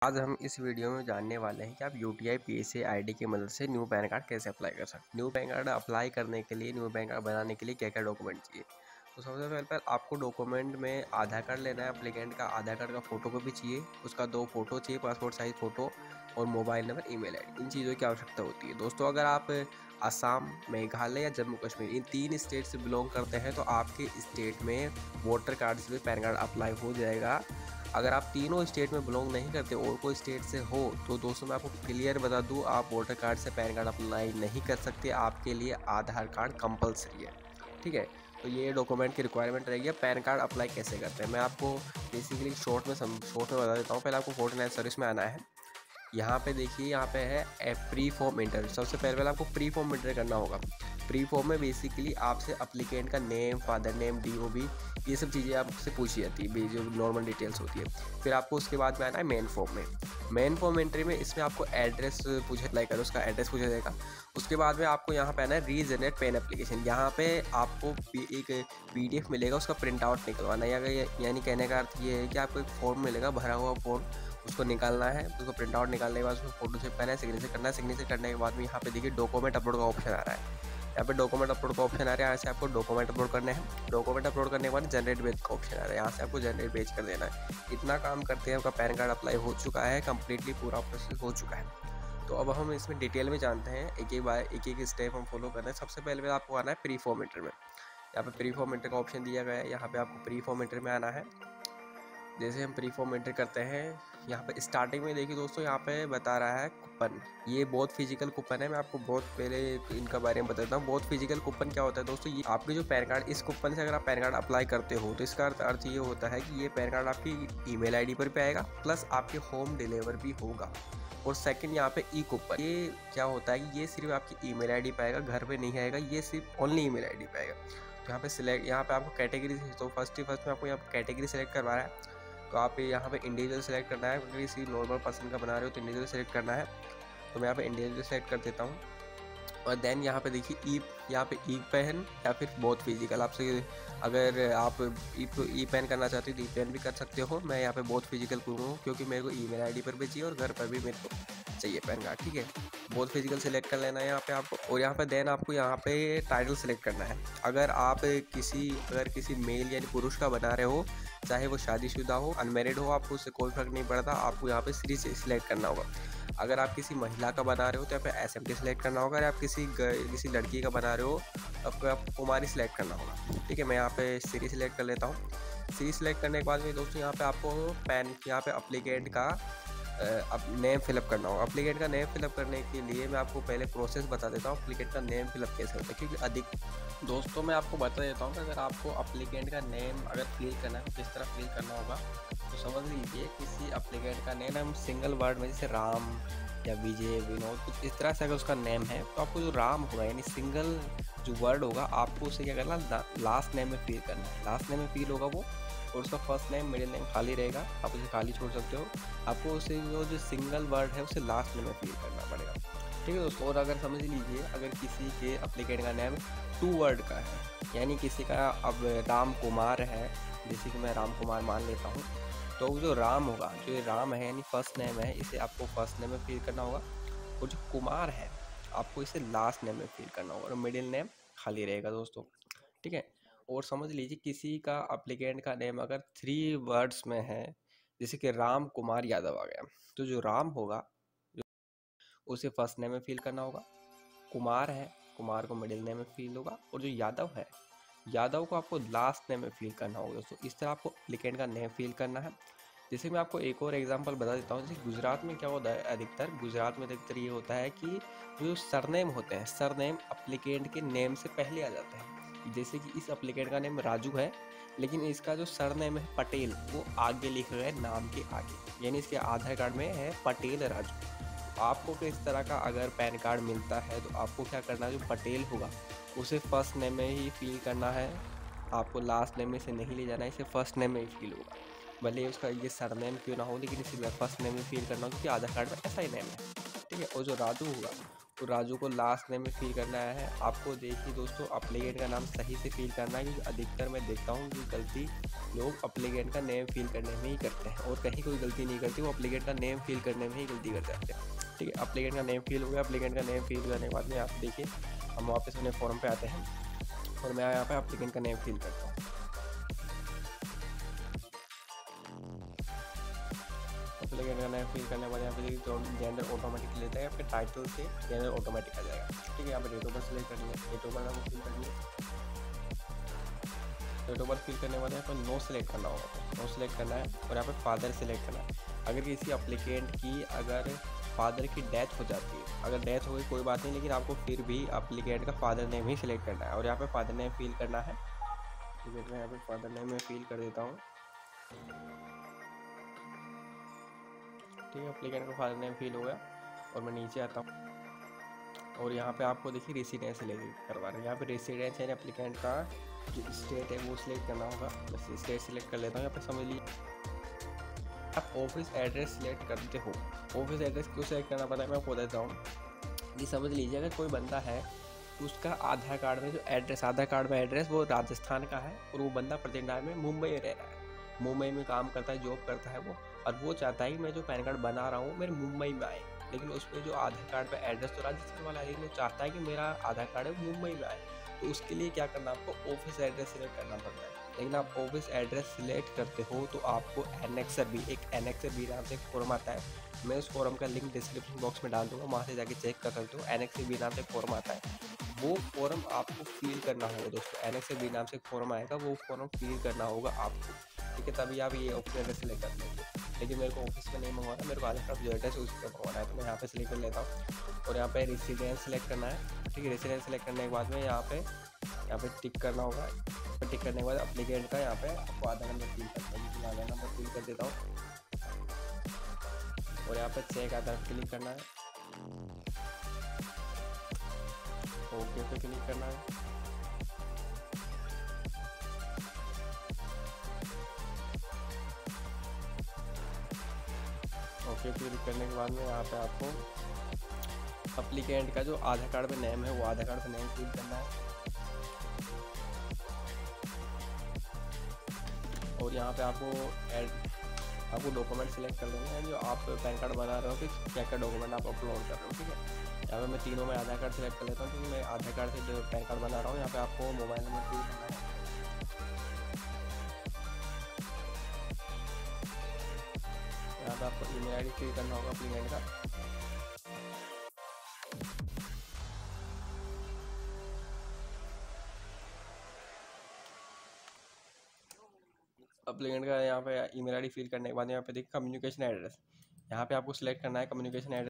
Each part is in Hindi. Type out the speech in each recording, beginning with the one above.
आज हम इस वीडियो में जानने वाले हैं कि आप यूटीआई पीएसए आईडी की मदद से न्यू पैन कार्ड कैसे अप्लाई कर सकते हैं। न्यू पैन कार्ड अप्लाई करने के लिए, न्यू पैन कार्ड बनाने के लिए क्या क्या डॉक्यूमेंट चाहिए। तो सबसे पहले पर आपको डॉक्यूमेंट में आधार कार्ड लेना है। एप्लीकेंट का आधार कार्ड का फ़ोटो कॉपी चाहिए, उसका 2 फ़ोटो चाहिए, पासपोर्ट साइज़ फ़ोटो और मोबाइल नंबर, ईमेल आईडी। इन चीज़ों की आवश्यकता होती है। दोस्तों, अगर आप असम, मेघालय या जम्मू कश्मीर इन 3 स्टेट से बिलोंग करते हैं तो आपके स्टेट में वोटर कार्ड से पैन कार्ड अप्लाई हो जाएगा। अगर आप तीनों स्टेट में बिलोंग नहीं करते और कोई स्टेट से हो तो दोस्तों मैं आपको क्लियर बता दूं, आप वोटर कार्ड से पैन कार्ड अप्लाई नहीं कर सकते। आपके लिए आधार कार्ड कंपलसरी है, ठीक है। तो ये डॉक्यूमेंट की रिक्वायरमेंट रहेगी। पैन कार्ड अप्लाई कैसे करते हैं मैं आपको बेसिकली शॉर्ट में बता देता हूँ। पहले आपको 49 सर्विस में आना है। यहाँ पे देखिए, यहाँ पे है प्री फॉर्म इंटरव्यू। सबसे पहले आपको प्री फॉर्म इंटरव्यू करना होगा। प्री फॉर्म में बेसिकली आपसे अप्लीकेंट का नेम, फादर नेम, डीओबी, ये सब चीज़ें आपसे पूछी जाती है, जो नॉर्मल डिटेल्स होती है। फिर आपको उसके बाद में आना है मेन फॉर्म में। मेन फॉर्म एंट्री में इसमें आपको एड्रेस पूछे, अप्लाई करो उसका एड्रेस पूछा जाएगा। उसके बाद में आपको यहाँ पे आना है रीजनरेट पेन एप्लीकेशन। यहाँ पे आपको एक PDF मिलेगा, उसका प्रिंट आउट निकलवाना है। यानी कहने का अर्थ ये है कि आपको एक फॉर्म मिलेगा, भरा हुआ फॉर्म, उसको निकालना है। उसको प्रिंट आउट निकालने के बाद उसको फोटो शेप करना है, सिग्नेचर करना है। सिग्नेचर करने के बाद में यहाँ पे देखिए डॉक्यूमेंट अपलोड का ऑप्शन आ रहा है। यहाँ पे डॉक्यूमेंट अपलोड का ऑप्शन आ रहा है, यहाँ से आपको डॉक्यूमेंट अपलोड करने हैं। डॉक्यूमेंट अपलोड करने के बाद जनरेट पेज का ऑप्शन आ रहा है, यहाँ से आपको जनरेट पेज कर देना है। इतना काम करते हैं, आपका पैन कार्ड अप्लाई हो चुका है, कम्प्लीटली पूरा प्रोसेस हो चुका है। तो अब हम इसमें डिटेल में जानते हैं, एक एक स्टेप हम फॉलो कर रहे हैं। सबसे पहले आपको आना है प्री फॉर्म इंटर में। यहाँ पे प्री फॉर्म इंटर का ऑप्शन दिया गया है, यहाँ पे आपको प्री फॉर्म इंटर में आना है। जैसे हम प्री फॉर्म एंटर करते हैं, यहाँ पे स्टार्टिंग में देखिए दोस्तों, यहाँ पे बता रहा है कूपन। ये बहुत फिजिकल कूपन है। मैं आपको बहुत पहले इनका बारे में बताता हूँ। बहुत फिजिकल कूपन क्या होता है दोस्तों, ये आपके जो पैन कार्ड, इस कूपन से अगर आप पैन कार्ड अप्लाई करते हो तो इसका अर्थ ये होता है कि ये पैन कार्ड आपकी ईमेल आईडी पर भी आएगा, प्लस आपके होम डिलीवर भी होगा। और सेकंड यहाँ पे ई कूपन, ये क्या होता है कि ये सिर्फ आपकी ईमेल आईडी पे आएगा, घर पे नहीं आएगा, ये सिर्फ ओनली ईमेल आईडी पे आएगा। तो यहाँ पे सिलेक्ट, यहाँ पे आपको कैटेगरी, तो फर्स्ट में आपको यहाँ कैटेगरी सेलेक्ट करवा रहा है। तो आप यहाँ पे इंडिविजुअल सेलेक्ट करना है। अगर किसी नॉर्मल पर्सन का बना रहे हो तो इंडिविजुअल सेलेक्ट करना है। तो मैं यहाँ पे इंडिविजुअल सेलेक्ट कर देता हूँ। और देन यहाँ पे देखिए यहाँ पे ई पेन या फिर बहुत फिजिकल, आपसे अगर आप ई पेन करना चाहते हो तो ई पेन भी कर सकते हो। मैं यहाँ पे बहुत फिजिकल करूँ क्योंकि मेरे को ईमेल आईडी पर भी चाहिए और घर पर भी मेरे को चाहिए पैन कार्ड, ठीक है। बहुत फिजिकल सेलेक्ट कर लेना है यहाँ पे आपको। और यहाँ पे देन आपको यहाँ पे टाइटल सेलेक्ट करना है। अगर किसी मेल यानी पुरुष का बना रहे हो, चाहे वो शादीशुदा हो, अनमेरिड हो, आपको उससे कोई फर्क नहीं पड़ता। आपको यहाँ पे श्री से सिलेक्ट करना होगा। अगर आप किसी महिला का बना रहे हो तो यहाँ पे SMT सेलेक्ट करना होगा। अगर आप किसी लड़की का बना रहे हो तो आपको कुमारी सेलेक्ट करना होगा, ठीक है। मैं यहाँ पे श्री सेलेक्ट कर लेता हूँ। श्री सेलेक्ट करने के बाद में दोस्तों यहाँ पे आपको यहाँ पे अप्लीकेंट का नेम फिलअप करना होगा। अप्लीकेंट का नेम फिलअप करने के लिए मैं आपको पहले प्रोसेस बता देता हूँ, अप्लीकेंट का नेम फिलअप कैसे होता है। क्योंकि दोस्तों मैं आपको बता देता हूँ कि अगर आपको अप्लीकेंट का नेम अगर फिल करना है तो किस तरह फिल करना होगा। तो समझ लीजिए, किसी अप्लीकेंट का नेम हम सिंगल वर्ड में, जैसे राम या विजय, विनोद, कुछ इस तरह से अगर उसका नेम है तो आपको जो राम होगा यानी सिंगल जो वर्ड होगा, आपको उसे क्या करना, लास्ट नेम में फिल करना है। लास्ट नेम में फिल होगा वो, और उसका फर्स्ट नेम, मिडिल नेम खाली रहेगा, आप उसे खाली छोड़ सकते हो। आपको उसे जो सिंगल वर्ड है उसे लास्ट नेम में फिल करना पड़ेगा, ठीक है दोस्तों। और अगर समझ लीजिए, अगर किसी के अप्लीकेंट का नेम 2 वर्ड का है, यानी किसी का अब राम कुमार है, जैसे कि मैं राम कुमार मान लेता हूँ, तो जो राम होगा, जो ये राम है यानी फर्स्ट नेम है, इसे आपको फर्स्ट नेम में फिल करना होगा। और जो कुमार है आपको इसे लास्ट नेम में फिल करना होगा, और मिडिल नेम खाली रहेगा दोस्तों, ठीक है। और समझ लीजिए, किसी का अप्लीकेंट का नेम अगर 3 वर्ड्स में है, जैसे कि राम कुमार यादव आ गया, तो जो राम होगा उसे फर्स्ट नेम में फिल करना होगा। कुमार है, कुमार को मिडिल नेम में फिल होगा। और जो यादव है, यादव को आपको लास्ट नेम में फिल करना होगा दोस्तों। इस तरह आपको एप्लीकेंट का नेम फिल करना है। जैसे मैं आपको एक और एग्जांपल बता देता हूँ। जैसे गुजरात में क्या होता है, गुजरात में अधिकतर ये होता है कि जो सरनेम होते हैं, सरनेम एप्लीकेंट के नेम से पहले आ जाते हैं। जैसे कि इस एप्लीकेंट का नेम राजू है, लेकिन इसका जो सरनेम है पटेल, वो आगे लिखा गया है नाम के आगे, यानी इसके आधार कार्ड में है पटेल राजू। आपको किस तरह का अगर पैन कार्ड मिलता है तो आपको क्या करना है, जो पटेल होगा उसे फर्स्ट नेम में ही फिल करना है। आपको लास्ट नेम में से नहीं ले जाना है, इसे फर्स्ट नेम में ही फिल होगा। भले उसका ये सरनेम क्यों ना हो, लेकिन इसे फर्स्ट नेम में फिल करना हो, क्योंकि आधार कार्ड में ऐसा ही नेम है, ठीक है। और जो राजू होगा तो राजू को लास्ट नेम में फिल करना है। आपको देखिए दोस्तों, अप्लीकेंट का नाम सही से फिल करना है, क्योंकि अधिकतर मैं देखता हूँ कि गलती लोग अप्लीकेंट का नेम फिल करने में ही करते हैं और कहीं कोई गलती नहीं करती, वो अप्लीकेंट का नेम फिल करने में ही गलती कर जाते हैं। ठीक है, अप्लीकेंट का नेम फिल हो गया। अप्लीकेंट का नेम फिल करने के बाद में आप देखिए हम वापस अपने फॉर्म पे आते हैं और मैं यहाँ पे अप्लीकेंट का नेम फिल करता हूँ। अप्लीकेंट का नेम फिल करने के बाद यहाँ पे देखिए जेंडर ऑटोमेटिक लेता है, आपके टाइटल से जेंडर ऑटोमेटिक आ जाएगा। ठीक है, यहाँ पे डेट ऑफ बर्थ सेलेक्ट करनी है, डेट ऑफ बर्थ आपको फिल करनी है। डेट ऑफ बर्थ फिल करने के बाद यहाँ पर नो सेलेक्ट करना होगा, नो सेलेक्ट करना है और यहाँ पे फादर सेलेक्ट करना है। अगर किसी अप्लीकेंट की अगर फादर की डेथ हो जाती है, अगर डेथ हो गई कोई बात नहीं, लेकिन आपको फिर भी अप्लीकेंट का फादर नेम ही सिलेक्ट करना है और यहाँ पे फादर नेम फिल करना है। ठीक है, मैं यहाँ पे फादर नेम में फिल कर देता हूँ। ठीक है, अप्लीकेंट का फादर नेम फिल हो गया और मैं नीचे आता हूँ और यहाँ पे आपको देखिए रेसिडेंस सिलेक्ट करवा रहे हैं। यहाँ पे रेसिडेंस है एप्लीकेंट का जो स्टेट है वो सिलेक्ट करना होगा। बस स्टेट सिलेक्ट कर लेता हूँ। यहाँ पे समझ लीजिए आप ऑफिस एड्रेस सिलेक्ट करते हो। ऑफिस एड्रेस क्यों सिलेक्ट करना पड़ता है मैं आपको बताता हूँ। ये समझ लीजिए, अगर कोई बंदा है तो उसका आधार कार्ड में जो एड्रेस, आधार कार्ड में एड्रेस वो राजस्थान का है और वो बंदा प्रेजेंट टाइम में मुंबई में रह रहा है, मुंबई में काम करता है, जॉब करता है वो, और वो चाहता है कि मैं जो पैन कार्ड बना रहा हूँ मेरे मुंबई में आए, लेकिन उस पर जो आधार कार्ड पे एड्रेस तो राजस्थान वाला है, लेकिन वो चाहता है कि मेरा आधार कार्ड है मुंबई में आए। तो उसके लिए क्या करना, आपको ऑफिस एड्रेस सिलेक्ट करना पड़ता है। लेकिन आप ऑफिस एड्रेस सिलेक्ट करते हो तो आपको एनेक्सर बी, एक एनेक्सर बी नाम से एक फॉर्म आता है। मैं उस फॉर्म का लिंक डिस्क्रिप्शन बॉक्स में डाल दूंगा, वहाँ से जाके चेक कर सकते हो। एनेक्सर बी नाम से एक फॉर्म आता है, वो फॉर्म आपको फिल करना होगा दोस्तों। एनेक्सर बी नाम से एक फॉर्म आएगा, वो फॉर्म फिल करना होगा आपको। ठीक है, तभी आप ये ऑफिस एड्रेस सिलेक्ट कर लेंगे। लेकिन मेरे को ऑफिस में नहीं मंगवाना, मेरे को आधार कार्ड जो एड्रेस है उसी पर मंगवाना है, तो मैं यहाँ पे सिलेक्ट कर लेता हूँ और यहाँ पे रेसिडेंस सेलेक्ट करना है। ठीक है, रेसिडेंस सेलेक्ट करने के बाद में यहाँ पे टिक करना होगा। टिक करने के बाद अप्लीकेंट का यहाँ पे आपको आधार नंबर फिल करना है, आधार नंबर फिल कर देता हूँ और यहाँ पे चेक आधार पर क्लिक करना है, ओके पे क्लिक करना है। ओके क्लिक करने के बाद में यहाँ पे आपको अप्लीकेंट का जो आधार कार्ड पे नेम है वो आधार कार्ड पे नेम फिल करना है और यहाँ पे आपको डॉक्यूमेंट सिलेक्ट कर लेना है जो आप पैन कार्ड बना रहे हो कि क्या क्या डॉक्यूमेंट आप अपलोड कर रहे हो। ठीक है, यहाँ पे मैं तीनों में आधार कार्ड सिलेक्ट कर लेता हूँ क्योंकि मैं आधार कार्ड से जो पैन कार्ड बना रहा हूँ। यहाँ पे आपको मोबाइल नंबर फिल करना है, यहाँ पे आपको ईमेल आईडी फिल करना होगा अप्लीकेंट का। अप्लीकेंट का यहाँ पे ईमेल आईडी फिल करने के बाद यहाँ पे देखिए कम्युनिकेशन एड्रेस, यहाँ पे आपको सिलेक्ट करना है कम्युनिकेशन एड्रेस।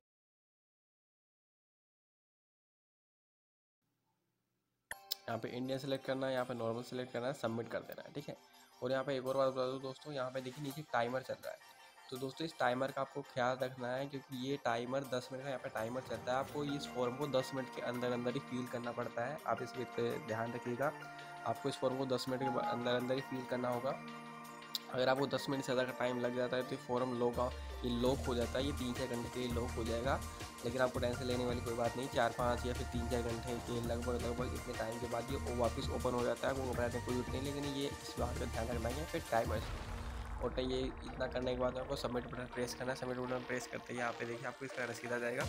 यहाँ पे इंडियन सेलेक्ट करना है, यहाँ पे नॉर्मल सेलेक्ट करना है, सबमिट कर देना है। ठीक है, और यहाँ पे एक और बात बता दूँ दोस्तों, यहाँ पे देखिए नीचे टाइमर चल रहा है, तो दोस्तों इस टाइमर का आपको ख्याल रखना है क्योंकि ये टाइमर 10 मिनट का यहाँ पे टाइमर चलता है। आपको इस फॉर्म को 10 मिनट के अंदर अंदर ही फिल करना पड़ता है, आप इस बात पे ध्यान रखिएगा। आपको इस फॉर्म को 10 मिनट के अंदर अंदर ही फिल करना होगा। अगर आपको 10 मिनट से ज़्यादा का टाइम लग जाता है तो फॉर्म ये लॉक हो जाता है, ये 3-4 घंटे के लिए लॉक हो जाएगा। लेकिन आपको टेंशन लेने वाली कोई बात नहीं, 4-5 या फिर 3-4 घंटे के लगभग इतने टाइम के बाद ये वापस ओपन हो जाता है, वो घबराने की कोई जरूरत नहीं। लेकिन ये इस बात का ध्यान रखना है फिर टाइमर और ये इतना करने के बाद आपको सबमिट बटन प्रेस करना है। सबमिट बटन प्रेस करते ही यहाँ पे देखिए आपको इसका रसीद आ जाएगा।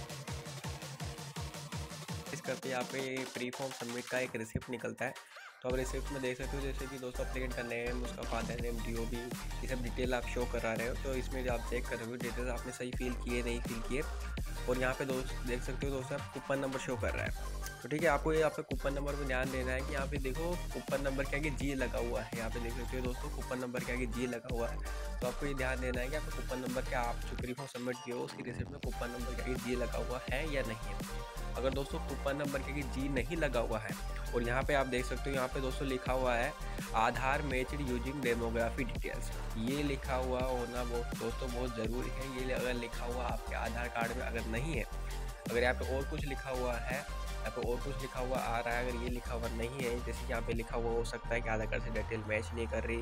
इस करते यहाँ पे प्री फॉर्म सबमिट का एक रिसिप्ट निकलता है, तो आप रिसिप्ट में देख सकते हो जैसे कि दोस्तों एप्लीकेंट का नेम, उसका फादर नेम, DOB, ये सब डिटेल आप शो करा रहे हो। तो इसमें आप चेक कर रहे हो डिटेल्स आपने सही फिल किए नहीं फिल किए। और यहाँ पे दोस्त देख सकते हो दोस्तों आप कूपन नंबर शो कर रहा है। तो ठीक है, आपको ये यहाँ पे कूपन नंबर पे ध्यान देना है कि यहाँ पे देखो कूपन नंबर क्या कि G लगा हुआ है। यहाँ पे देख सकते हो दोस्तों कूपन नंबर क्या कि G लगा हुआ है, तो आपको ये ध्यान देना है कि आपका कूपन नंबर क्या आप जो प्री फॉर्म सबमिट किए हो उसकी रिसिप्ट में कूपन नंबर क्या कि G लगा हुआ है या नहीं है। अगर दोस्तों कूपन नंबर क्या कि G नहीं लगा हुआ है और यहाँ पे आप देख सकते हो यहाँ पे दोस्तों लिखा हुआ है Aadhaar matched using demography details, ये लिखा हुआ होना दोस्तों बहुत ज़रूरी है। ये अगर लिखा हुआ आपके आधार कार्ड में अगर नहीं है, अगर यहाँ पे और कुछ लिखा हुआ है, यहाँ पे और कुछ लिखा हुआ आ रहा है, अगर ये लिखा हुआ नहीं है, जैसे कि यहाँ पे लिखा हुआ हो सकता है कि आधार कार्ड से डिटेल मैच नहीं कर रही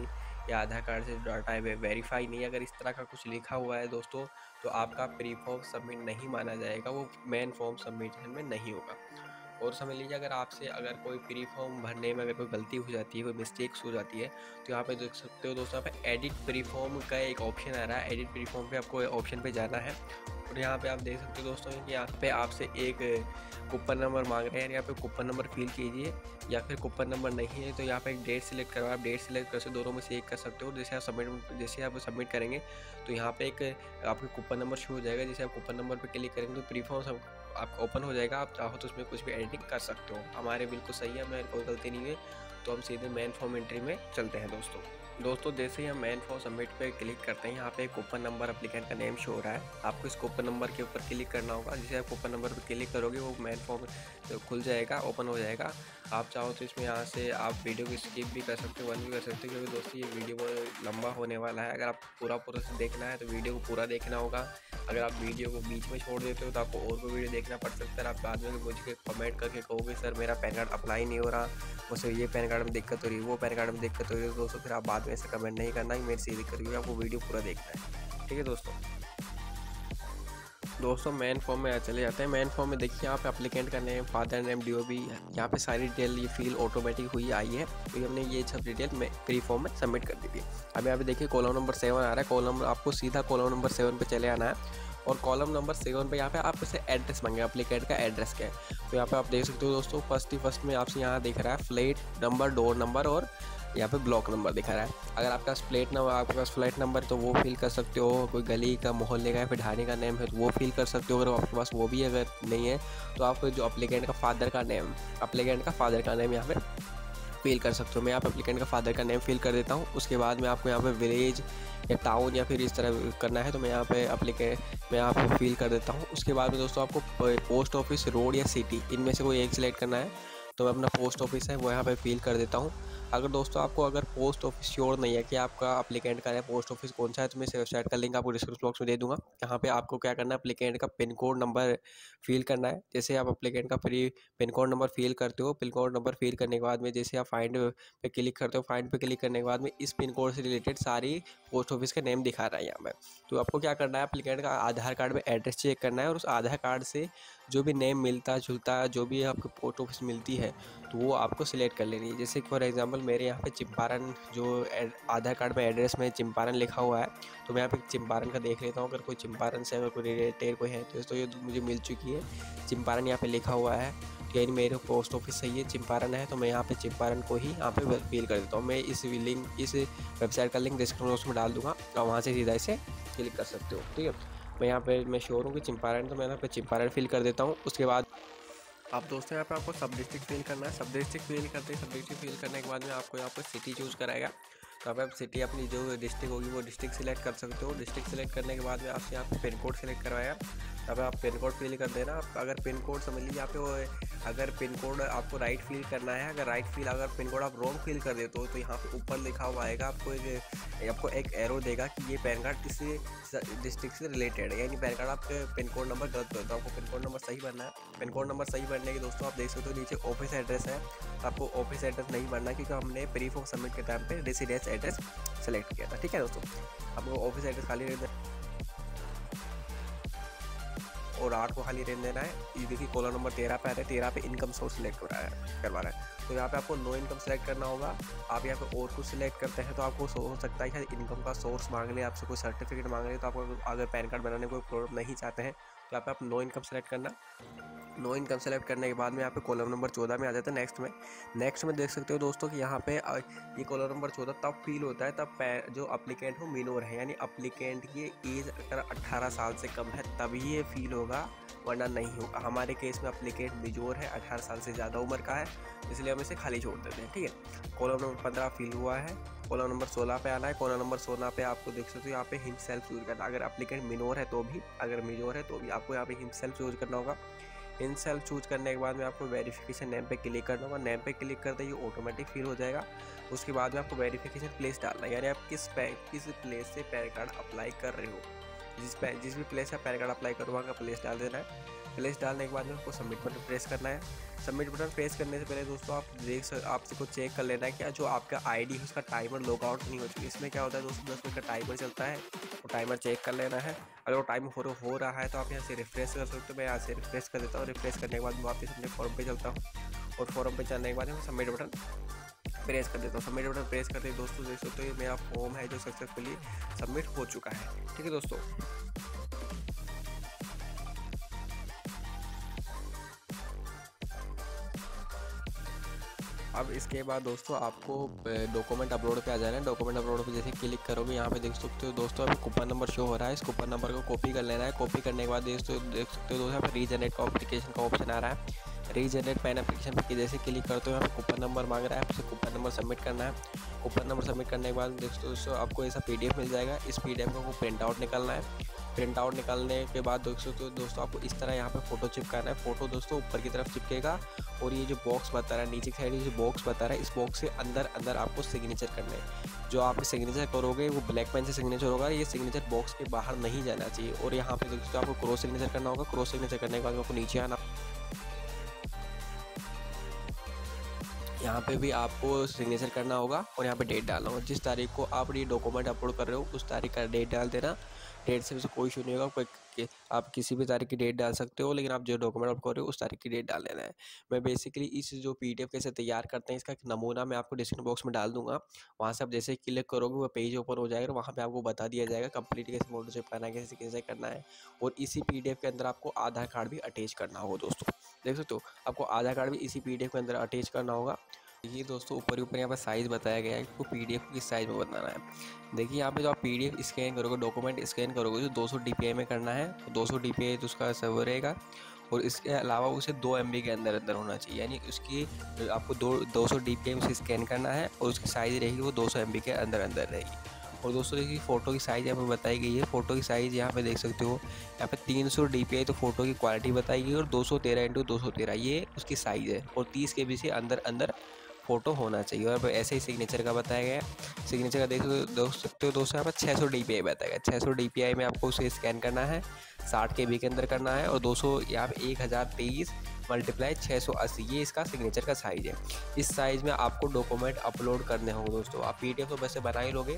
या आधार कार्ड से डाटा है वेरीफाई नहीं, अगर इस तरह का कुछ लिखा हुआ है दोस्तों, तो आपका प्री फॉर्म सबमिट नहीं माना जाएगा, वो मेन फॉर्म सबमिशन में नहीं होगा। और समझ लीजिए अगर आपसे अगर कोई प्री फॉर्म भरने में अगर कोई गलती हो जाती है, कोई मिस्टेक्स हो जाती है, तो यहाँ पे देख सकते हो दोस्तों, यहाँ पे एडिट प्री फॉर्म का एक ऑप्शन आ रहा है। एडिट प्री फॉर्म पे आपको ऑप्शन पे जाना है और यहाँ पे आप देख सकते हो दोस्तों कि यहाँ पे आपसे एक कूपन नंबर मांग रहे हैं, यहाँ पे कूपन नंबर फिल कीजिए, या फिर कूपन नंबर नहीं है तो यहाँ पे एक डेट सिलेक्ट करवा, आप डेट सिलेक्ट कर सकते, दोनों में से एक कर सकते हो। जैसे आप सबमिट करेंगे तो यहाँ पे एक आपके कूपन नंबर शो हो जाएगा, जैसे आप कूपन नंबर पे क्लिक करेंगे तो प्री फॉर्म सब आपका ओपन हो जाएगा। आप चाहो तो उसमें कुछ भी एडिटिंग कर सकते हो। हमारे बिल्कुल सही है, हमें कोई गलती नहीं है, तो हम सीधे मेन फॉर्म एंट्री में चलते हैं दोस्तों जैसे ही हम मेन फॉर्म सबमिट पे क्लिक करते हैं, यहाँ पे कूपन नंबर एप्लीकेंट का नेम शो हो रहा है। आपको इस कूपन नंबर के ऊपर क्लिक करना होगा। जैसे आप कूपन नंबर पर क्लिक करोगे वो मेन फॉर्म खुल जाएगा, ओपन हो जाएगा। आप चाहो तो इसमें यहाँ से आप वीडियो को स्किप भी कर सकते हो, वन भी कर सकते हो, क्योंकि दोस्तों ये वीडियो बहुत लंबा होने वाला है। अगर आपको पूरा से देखना है तो वीडियो को पूरा देखना होगा। अगर आप वीडियो को बीच में छोड़ देते हो तो आपको और कोई वीडियो देखना पड़ सकता है। आप बाद में मुझे कमेंट करके कहोगे सर मेरा पैन कार्ड अप्लाई नहीं हो रहा, मुझसे ये पैन कार्ड में दिक्कत हो रही है, वो पैन कार्ड में दिक्कत हो रही है, दोस्तों फिर आप बाद में ऐसे कमेंट नहीं करना कि मेरी से दिक्कत हुई है। आपको वीडियो पूरा देखना है, ठीक है दोस्तों मेन फॉर्म में चले जाते हैं। मेन फॉर्म में देखिए यहाँ पे एप्लीकेंट का नेम, फादर नेम, DOB, यहाँ पे सारी डिटेल ये फील ऑटोमेटिक हुई आई है, तो हमने ये सब डिटेल में प्री फॉर्म में सबमिट कर दी थी। अब यहाँ पे देखिए कॉलम नंबर 7 आ रहा है। कॉलम आपको सीधा कॉलम नंबर 7 पे चले आना है और कॉलम नंबर 7 पे यहाँ पे आप इसे एड्रेस मांगे, एप्लीकेंट का एड्रेस क्या है। तो यहाँ पे आप देख सकते हो दोस्तों, फर्स्ट में आपसे यहाँ दिख रहा है फ्लैट नंबर, डोर नंबर और यहाँ पे ब्लॉक नंबर दिखा रहा है। अगर आपका आपके पास फ्लैट नंबर तो वो फिल कर सकते हो, कोई गली का, मोहल्ले का या फिर ढाणी का नेम है तो वो फिल कर सकते हो। अगर आपके पास वो भी अगर नहीं है तो आप जो एप्लीकेंट का फादर का नेम यहाँ पे फिल कर सकते हो। मैं आप एप्लीकेंट का फादर का नेम फिल कर देता हूँ। उसके बाद में आपको यहाँ पे विलेज या टाउन या फिर इस तरह करना है तो मैं यहाँ पे फिल कर देता हूँ। उसके बाद में दोस्तों आपको पोस्ट ऑफिस, रोड या सिटी, इनमें से कोई एक सिलेक्ट करना है, तो मैं अपना पोस्ट ऑफिस है वो यहाँ पे फिल कर देता हूँ। अगर दोस्तों आपको अगर पोस्ट ऑफिस श्योर नहीं है कि आपका एप्लीकेंट का पोस्ट ऑफिस कौन सा है, तो मैं इस वेबसाइट का लिंक आपको डिस्क्रिप्शन बॉक्स में दे दूंगा। यहाँ पे आपको क्या करना है, एप्लीकेंट का पिन कोड नंबर फिल करना है। जैसे आप एप्लीकेंट का पिन कोड नंबर फिल करते हो, पिन कोड नंबर फिल करने के बाद में जैसे आप फाइंड पे क्लिक करते हो, फाइंड पे क्लिक करने के बाद में इस पिन कोड से रिलेटेड सारी पोस्ट ऑफिस का नेम दिखा रहा है यहाँ पे। तो आपको क्या करना है, एप्लीकेंट का आधार कार्ड में एड्रेस चेक करना है और उस आधार कार्ड से जो भी नेम मिलता जुलता है, जो भी आपको पोस्ट ऑफिस मिलती है तो वो आपको सिलेक्ट कर लेनी है। जैसे फॉर एग्जांपल मेरे यहाँ पे चंपारण, जो आधार कार्ड में एड्रेस में चंपारण लिखा हुआ है, तो मैं यहाँ पे चंपारण का देख लेता हूँ। अगर कोई चंपारण से अगर कोई रिलेटेड कोई है तो ये मुझे मिल चुकी है, चंपारण यहाँ पे लिखा हुआ है, यानी मेरे पोस्ट ऑफिस सही है, चंपारण है, तो मैं यहाँ पे चंपारण को ही यहाँ पे फिल कर देता हूँ। मैं इस वेबसाइट का लिंक डिस्क्रिप्शन बॉक्स में डाल दूँगा और वहाँ से सीधा इसे क्लिक कर सकते हो, ठीक है। मैं श्योर हूँ कि चंपारण, तो मैं यहाँ पे चंपारण फिल कर देता हूँ। उसके बाद आप दोस्तों यहाँ पे आपको सब डिस्ट्रिक्ट फिल करना है। सब डिस्ट्रिक्ट फिल करने के बाद में आपको यहाँ पर सिटी चूज़ कराएगा, तो आप सिटी अपनी जो डिस्ट्रिक्ट होगी वो डिस्ट्रिक्ट सिलेक्ट कर सकते हो। डिस्ट्रिक्ट सिलेक्ट करने के बाद में आपसे यहाँ पे पिन कोड सिलेक्ट करवाएगा, तब आप पिन कोड फिल कर देना। अगर पिन कोड समझ लीजिए यहाँ पे अगर पिन कोड आपको राइट फिल करना है, अगर पिन कोड आप रॉन्ग फिल कर देते हो तो यहाँ पे ऊपर लिखा हुआ आएगा, आपको एक एरो देगा कि ये पैन कार्ड इस डिस्ट्रिक्ट से रिलेटेड है, यानी पैन कार्ड आपके पिन कोड नंबर गलत हो, तो आपको पिन कोड नंबर सही भरना है। पिन कोड नंबर सही भरने के दोस्तों आप देख सकते हो नीचे ऑफिस एड्रेस है, तो आपको ऑफिस एड्रेस नहीं भरना क्योंकि हमने प्री फॉर्म सबमिट के टाइम पे रेसिडेंस एड्रेस सेलेक्ट किया था, ठीक है दोस्तों। आपको ऑफिस एड्रेस खाली रहना है और 8 को खाली रहने देना है। ये देखिए कॉलम नंबर 13 पे आ रहा है, 13 पे इनकम सोर्स सिलेक्ट करवा रहा है, तो यहाँ पे आपको नो इनकम सेलेक्ट करना होगा। आप यहाँ पे और कुछ सिलेक्ट करते हैं तो आपको हो सकता है कि इनकम का सोर्स मांग ले, आपसे कोई सर्टिफिकेट मांग ले, तो आपको अगर पैन कार्ड बनाने कोई प्रॉब्लम नहीं चाहते हैं तो यहाँ पे आप नो इनकम सेलेक्ट करना। नो इनकम सेलेक्ट करने के बाद में यहाँ पे कॉलम नंबर 14 में आ जाता है नेक्स्ट में देख सकते हो दोस्तों कि यहाँ पे ये कॉलम नंबर 14 तब फील होता है तब जो अप्लीकेंट हो मिनोर है, यानी अप्लीकेंट की एज अगर 18 साल से कम है तभी ये फील होगा, वरना नहीं होगा। हमारे केस में अप्लीकेंट मेजोर है, 18 साल से ज़्यादा उम्र का है, इसलिए हम इसे खाली छोड़ देते हैं, ठीक है। कॉलम नंबर 15 फील हुआ है, कॉलम नंबर 16 पे आना है। कॉलम नंबर 16 पे आपको देख सकते हो यहाँ पे हिमसेल्फ चूज करना, अगर अप्लीकेंट मिनोर है तो भी, अगर मेजोर है तो भी आपको यहाँ पे हिमसेल्फ चूज करना होगा। इन सेल्फ चूज करने के बाद में आपको वेरिफिकेशन नेम पे क्लिक करना होगा। नेम पे क्लिक करते ही ऑटोमेटिक फिल हो जाएगा। उसके बाद में आपको वेरिफिकेशन प्लेस डालना है, यानी आप किस प्लेस से पैन कार्ड अप्लाई कर रहे हो। जिस भी प्लेस से पैन कार्ड अप्लाई करो वहाँ का प्लेस डाल देना है। प्लेस डालने के बाद में आपको सबमिट बटन प्रेस करना है। सबमिट बटन प्रेस करने से पहले दोस्तों आपको चेक कर लेना है कि जो आपका आईडी है उसका टाइमर लॉग आउट नहीं हो चुकी। इसमें क्या होता है दोस्तों, 10 मिनट का टाइमर चलता है, वो टाइमर चेक कर लेना है। अगर वो टाइमर हो रहा है तो आप यहाँ से रिफ्रेश कर सकते हो। मैं यहाँ से रिफ्रेश कर देता हूँ। रिफ्रेश करने के बाद मैं वापस अपने फॉर्म पे चलता हूँ और फॉर्म पे चलने के बाद मैं सबमिट बटन प्रेस कर देता हूँ। सबमिट बटन प्रेस करते ही दोस्तों देख सकते हो ये मेरा फॉर्म है जो सक्सेसफुली सबमिट हो चुका है। ठीक है दोस्तों। अब इसके बाद दोस्तों आपको डॉक्यूमेंट अपलोड पे आ जाना है। डॉक्यूमेंट अपलोड पे जैसे क्लिक करोगे यहाँ पे देख सकते हो दोस्तों अभी कूपन नंबर शो हो रहा है। इस कूपन नंबर को कॉपी कर लेना है। कॉपी करने के बाद देख सकते हो दोस्तों यहाँ पे रीजनरेट का एप्लीकेशन का ऑप्शन आ रहा है। रीजनरेट पैन एप्लीकेशन पर जैसे क्लिक करते हो यहाँ पे कूपन नंबर मांग रहा है, आपसे कूपन नंबर सबमिट करना है। कूपन नंबर सबमिट करने के बाद दोस्तों आपको ऐसा PDF मिल जाएगा। इस PDF को प्रिंट आउट निकालना है। प्रिंट आउट निकालने के बाद दोस्तों आपको इस तरह यहाँ पे फ़ोटो चिपकाना है। फ़ोटो दोस्तों ऊपर की तरफ चिपकेगा और ये जो बॉक्स बता रहा है नीचे की साइड जो बॉक्स बता रहा है, इस बॉक्स के अंदर आपको सिग्नेचर करना है। जो आप सिग्नेचर करोगे वो ब्लैक पेन से सिग्नेचर होगा। ये सिग्नेचर बॉक्स के बाहर नहीं जाना चाहिए। और यहाँ पे दोस्तों आपको क्रॉस सिग्नेचर करना होगा। क्रॉस सिग्नेचर करने के बाद आपको नीचे आना, यहाँ पे भी आपको सिग्नेचर करना होगा और यहाँ पे डेट डालना होगा। जिस तारीख को आप ये डॉक्यूमेंट अपलोड कर रहे हो उस तारीख का डेट डाल देना। डेट से वैसे कोई इशू नहीं होगा, आप किसी भी तारीख की डेट डाल सकते हो, लेकिन आप जो डॉक्यूमेंट अपलोड कर रहे हो उस तारीख की डेट डाल देना है। मैं बेसिकली इस जो PDF कैसे तैयार करते हैं इसका एक नमूना मैं आपको डिस्क्रिप्शन बॉक्स में डाल दूंगा। वहाँ से आप जैसे ही क्लिक करोगे वो पेज ओपन हो जाएगा और वहाँ पे आपको बता दिया जाएगा कंप्लीट कैसे फोटो चिपकाना है, कैसे करना है। और इसी PDF के अंदर आपको आधार कार्ड भी अटैच करना होगा दोस्तों। देख सकते हो आपको आधार कार्ड भी इसी PDF के अंदर अटैच करना होगा। ये दोस्तों ऊपर यहाँ पर साइज़ बताया गया है कि PDF किस साइज़ में बनाना है। देखिए यहाँ पे जो आप PDF स्कैन करोगे, डॉक्यूमेंट स्कैन करोगे जो 200 DPI में करना है, तो 200 DPI तो उसका सर्वर रहेगा। और इसके अलावा उसे 2 MB के अंदर होना चाहिए, यानी उसकी आपको 200 DPI में से स्कैन करना है और उसकी साइज़ रहेगी वो 200 MB के अंदर रहेगी। और दोस्तों देखिए फ़ोटो की साइज़ यहाँ पे बताई गई है। फ़ोटो की साइज़ यहाँ पे देख सकते हो, यहाँ पे 300 DPI तो फ़ोटो की क्वालिटी बताई गई और 213x213 ये उसकी साइज़ है। और 30 KB से अंदर फ़ोटो होना चाहिए। और ऐसे ही सिग्नेचर का बताया गया है। सिग्नेचर का देख सकते हो दोस्तों यहाँ पर 600 DPI बताया गया। 600 DPI में आपको उसे स्कैन करना है, 60 KB के अंदर करना है। और 200 यहाँ पर 1023 × 680 ये इसका सिग्नेचर का साइज़ है। इस साइज़ में आपको डॉक्यूमेंट अपलोड करने होंगे दोस्तों। आप PDF तो वैसे बना ही लोगे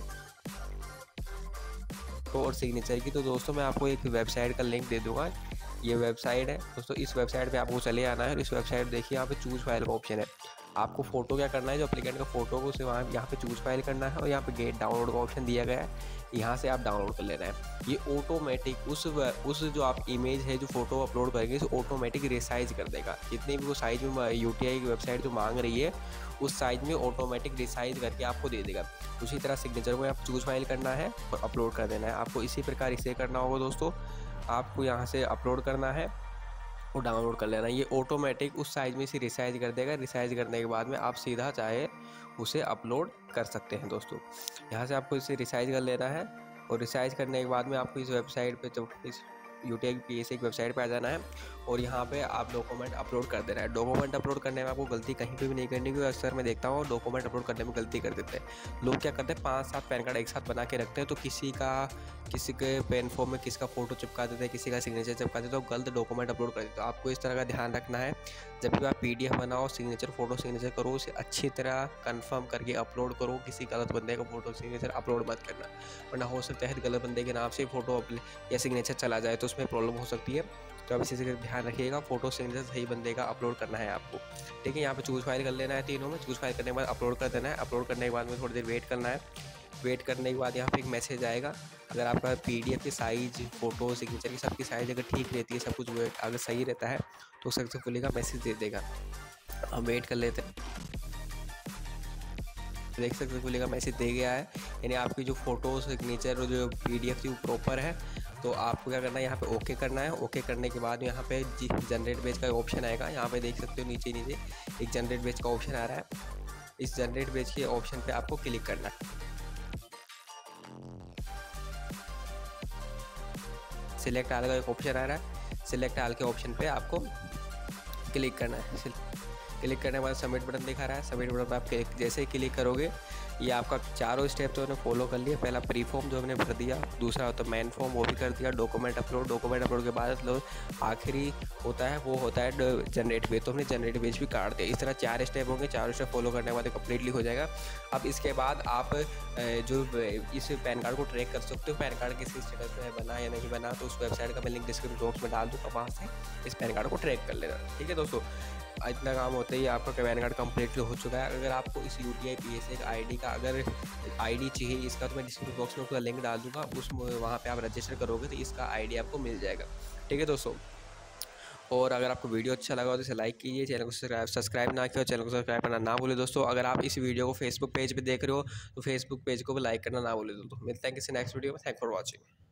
और सिग्नेचर की, तो दोस्तों मैं आपको एक वेबसाइट का लिंक दे दूंगा। ये वेबसाइट है दोस्तों, इस वेबसाइट पे आपको चले आना है। इस वेबसाइट देखिए यहाँ पे चूज़ फाइल का ऑप्शन है। आपको फ़ोटो क्या करना है, जो एप्लीकेंट का फ़ोटो को उसे यहाँ पे चूज़ फाइल करना है और यहाँ पे गेट डाउनलोड का ऑप्शन दिया गया है, यहाँ से आप डाउनलोड कर लेना है। ये ऑटोमेटिक उस जो आप इमेज है जो फ़ोटो अपलोड करेंगे उसे ऑटोमेटिक रिसाइज कर देगा। जितनी भी वो साइज़ में UTI की वेबसाइट जो मांग रही है उस साइज़ में ऑटोमेटिक रिसाइज करके आपको दे देगा। उसी तरह सिग्नेचर को आप चूज़ फाइल करना है और अपलोड कर देना है। आपको इसी प्रकार इसे करना होगा दोस्तों। आपको यहाँ से अपलोड करना है और डाउनलोड कर लेना। ये ऑटोमेटिक उस साइज़ में इसे रिसाइज कर देगा। रिसाइज करने के बाद में आप सीधा चाहे उसे अपलोड कर सकते हैं दोस्तों। यहाँ से आपको इसे रिसाइज कर लेना है और रिसाइज करने के बाद में आपको इस वेबसाइट पे तो इस UTI PSA एक वेबसाइट पे आ जाना है और यहाँ पे आप डॉक्यूमेंट अपलोड कर देना है। डॉक्यूमेंट अपलोड करने में आपको गलती कहीं पे भी नहीं करनी, क्योंकि अक्सर मैं देखता हूँ डॉक्यूमेंट अपलोड करने में गलती कर देते हैं लोग। क्या करते हैं 5-7 पैन कार्ड एक साथ बना के रखते हैं, तो किसी के पेन फॉर्म में किसका फ़ोटो चिपका देते हैं, किसी का सिग्नेचर चिपका देते हैं, तो गलत डॉक्यूमेंट अपलोड कर देते हैं। तो आपको इस तरह का ध्यान रखना है। जब भी आप PDF बनाओ, सिग्नेचर फ़ोटो सिग्नेचर करो, उसे अच्छी तरह कन्फर्म करके अपलोड करो। किसी गलत बंदे का फ़ोटो सिग्नेचर अपलोड मत करना, वरना हो सकता है गलत बंदे के नाम से फ़ोटो या सिग्नेचर चला जाए तो उसमें प्रॉब्लम हो सकती है। तो आप इसी से ध्यान रखिएगा, फ़ोटो सिग्नेचर सही बंदे का अपलोड करना है आपको। ठीक है, यहाँ पे चूज़ फाइल कर लेना है तीनों में। चूज़ फाइल करने के बाद अपलोड कर देना है। अपलोड करने के बाद में थोड़ी देर वेट करना है। वेट करने के बाद यहाँ पे एक मैसेज आएगा। अगर आपका PDF की साइज़, फ़ोटो, सिग्नेचर की सबकी साइज़ अगर ठीक रहती है, सब कुछ अगर सही रहता है तो सक्सेसफुली का मैसेज दे देगा। हम वेट कर लेते हैं। देख सक्सेसफुली का मैसेज दे गया है, यानी आपकी जो फ़ोटो, सिग्नेचर और जो PDF थी वो प्रॉपर है। तो आपको क्या करना है, यहाँ पे ओके करना है। ओके करने के बाद यहाँ पे जनरेट पेज का ऑप्शन आएगा। यहाँ पे देख सकते हो नीचे एक जनरेट पेज का ऑप्शन आ रहा है। इस जनरेट पेज के ऑप्शन पे आपको क्लिक करना है। सिलेक्ट आल का एक ऑप्शन आ रहा है। सिलेक्ट आल के ऑप्शन पे आपको क्लिक करना है। क्लिक करने के बाद सबमिट बटन दिखा रहा है। सबमिट बटन पर आप जैसे ही क्लिक करोगे ये आपका चारों स्टेप तो हमने फॉलो कर लिए। पहला प्री फॉर्म जो हमने भर दिया, दूसरा होता है मेन फॉर्म वो भी कर दिया, डॉक्यूमेंट अपलोड के बाद आखिरी होता है वो होता है जनरेट पेज, तो हमने जनरेट पेज भी काट दिया। इस तरह 4 स्टेप होंगे, चारों स्टेप फॉलो करने के बाद कम्प्लीटली हो जाएगा। अब इसके बाद आप जो इस पैन कार्ड को ट्रैक कर सकते हो, पैन कार्ड किसी स्टेटस में बना या नहीं बना, तो उस वेबसाइट का मैं लिंक डिस्क्रिप्शन बॉक्स में डाल दूँगा, वहाँ से इस पैन कार्ड को ट्रैक कर लेना। ठीक है दोस्तों, इतना काम होता ही आपका पैन कार्ड कंप्लीट हो चुका है। अगर आपको इस UTI PSA आईडी का अगर आईडी चाहिए इसका, तो मैं डिस्क्रिप्शन बॉक्स में उसका लिंक डाल दूंगा, उस वहाँ पे आप रजिस्टर करोगे तो इसका आईडी आपको मिल जाएगा। ठीक है दोस्तों, और अगर आपको वीडियो अच्छा लगा हो तो इसे लाइक कीजिए, चैनल को सब्सक्राइब ना किया, चैनल को सब्सक्राइब करना ना भूले दोस्तों। अगर आप इस वीडियो को फेसबुक पेज पे देख रहे हो तो फेसबुक पेज को भी लाइक करना ना भूले दोस्तों। मिलते हैं किसी नेक्स्ट वीडियो में। Thank for watching.